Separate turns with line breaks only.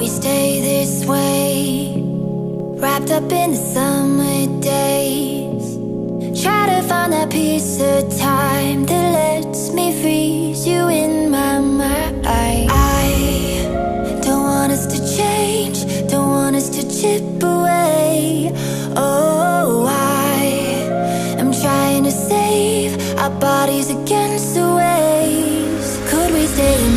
we stay this way, wrapped up in the summer days. Try to find that piece of time that lets me freeze you in my mind. I don't want us to change, don't want us to chip away. Oh, I am trying to save our bodies against the waves. Could we stay